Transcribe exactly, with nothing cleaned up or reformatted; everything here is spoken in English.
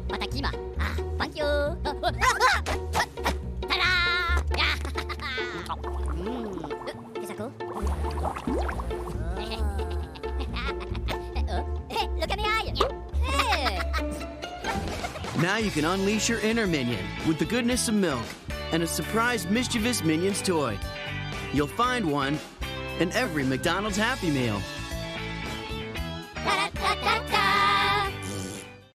Patakima. Ah, thank you. Ta-da! Yeah. Mm. Is that cool? Oh. Hey, look at the eye. Hey. Now you can unleash your inner minion with the goodness of milk and a surprise mischievous Minions toy. You'll find one in every McDonald's Happy Meal. Da-da-da-da-da.